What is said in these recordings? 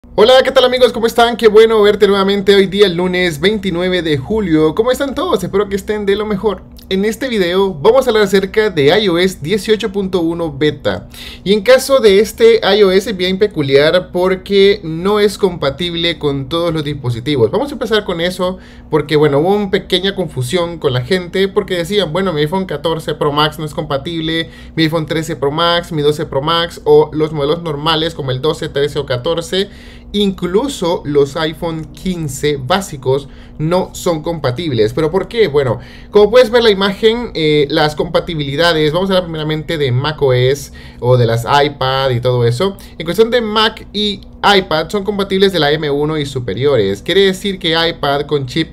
Hola, ¿qué tal amigos? ¿Cómo están? Qué bueno verte nuevamente hoy día, el lunes 29 de julio. ¿Cómo están todos? Espero que estén de lo mejor. En este video vamos a hablar acerca de iOS 18.1 beta. Y en caso de este iOS es bien peculiar porque no es compatible con todos los dispositivos. Vamos a empezar con eso porque, bueno, hubo una pequeña confusión con la gente porque decían, bueno, mi iPhone 14 Pro Max no es compatible, mi iPhone 13 Pro Max, mi 12 Pro Max o los modelos normales como el 12, 13 o 14. Incluso los iPhone 15 básicos no son compatibles. ¿Pero por qué? Bueno, como puedes ver la imagen, las compatibilidades, vamos a hablar primeramente de macOS o de las iPad y todo eso. En cuestión de Mac y iPad son compatibles de la M1 y superiores. Quiere decir que iPad con chip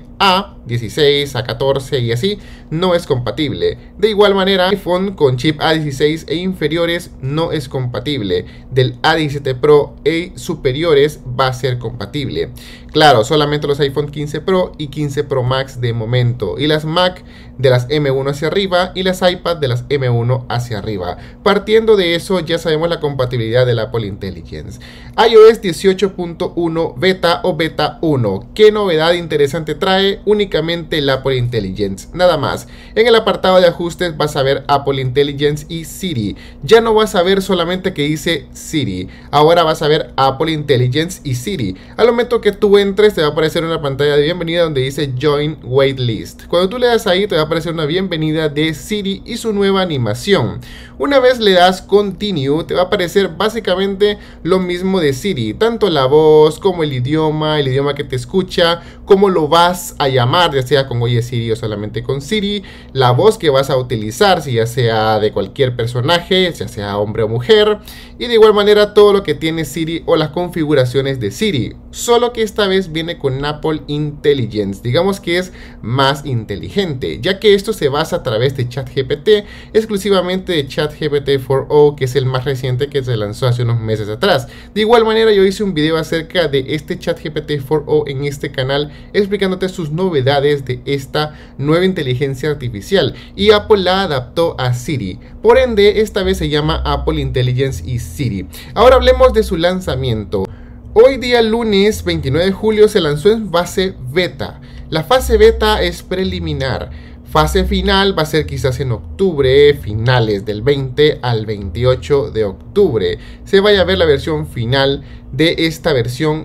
A16, A14 y así no es compatible. De igual manera, iPhone con chip A16 e inferiores no es compatible. Del A17 Pro e superiores va a ser compatible. Claro, solamente los iPhone 15 Pro y 15 Pro Max de momento. Y las Mac de las M1 hacia arriba y las iPad de las M1 hacia arriba. Partiendo de eso, ya sabemos la compatibilidad del Apple Intelligence. iOS 18.1 beta o beta 1. ¿Qué novedad interesante trae? Únicamente el Apple Intelligence, nada más. En el apartado de ajustes vas a ver Apple Intelligence y Siri. Ya no vas a ver solamente que dice Siri, ahora vas a ver Apple Intelligence y Siri. Al momento que tú entres te va a aparecer una pantalla de bienvenida donde dice Join Waitlist. Cuando tú le das ahí te va a aparecer una bienvenida de Siri y su nueva animación. Una vez le das Continue te va a aparecer básicamente lo mismo de Siri, tanto la voz como el idioma que te escucha, cómo lo vas a llamar, ya sea con Oye Siri o solamente con Siri, la voz que vas a utilizar, si ya sea de cualquier personaje, ya sea hombre o mujer, y de igual manera todo lo que tiene Siri o las configuraciones de Siri, solo que esta vez viene con Apple Intelligence, digamos que es más inteligente, ya que esto se basa a través de ChatGPT, exclusivamente de ChatGPT 4o, que es el más reciente que se lanzó hace unos meses atrás. De igual manera yo hice un video acerca de este ChatGPT 4o en este canal explicándote sus novedades de esta nueva inteligencia artificial y Apple la adaptó a Siri, por ende esta vez se llama Apple Intelligence y Siri. Ahora hablemos de su lanzamiento. Hoy día lunes 29 de julio se lanzó en fase beta. La fase beta es preliminar. Fase final va a ser quizás en octubre, finales del 20 al 28 de octubre. Se vaya a ver la versión final de esta versión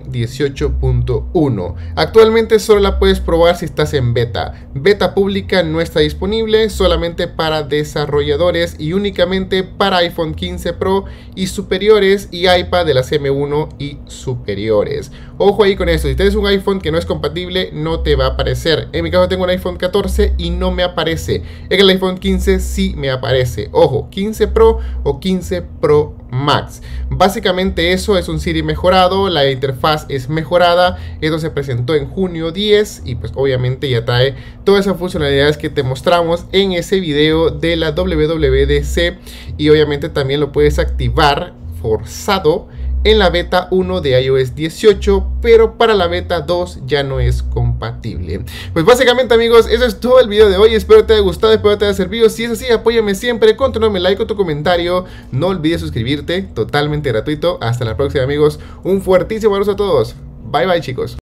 18.1. Actualmente solo la puedes probar si estás en beta. Beta pública no está disponible, solamente para desarrolladores y únicamente para iPhone 15 Pro y superiores y iPad de las M1 y superiores. Ojo ahí con esto, si tienes un iPhone que no es compatible no te va a aparecer. En mi caso tengo un iPhone 14 y no me aparece. En el iPhone 15 sí me aparece. Ojo, 15 Pro o 15 Pro Max. Básicamente eso es un Siri mejorado, la interfaz es mejorada, esto se presentó en junio 10 y pues obviamente ya trae todas esas funcionalidades que te mostramos en ese video de la WWDC y obviamente también lo puedes activar forzado en la beta 1 de iOS 18, pero para la beta 2 ya no es compatible. Pues básicamente amigos, eso es todo el video de hoy, espero te haya gustado, espero te haya servido. Si es así, apóyame siempre con tu enorme like o tu comentario, no olvides suscribirte, totalmente gratuito. Hasta la próxima amigos, un fuertísimo abrazo a todos, bye bye chicos.